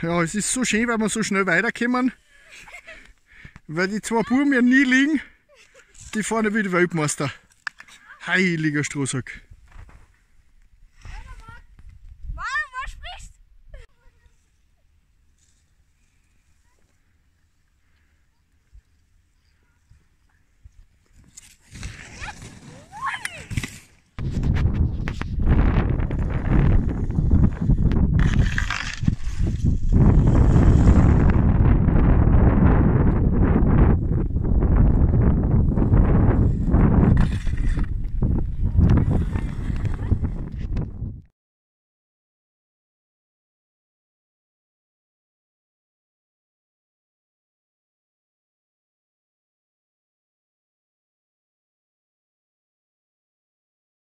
Ja, es ist so schön, weil wir so schnell weiterkommen. Weil die zwei Buben ja nie liegen. Die fahren wie die Weltmeister. Heiliger Strohsack.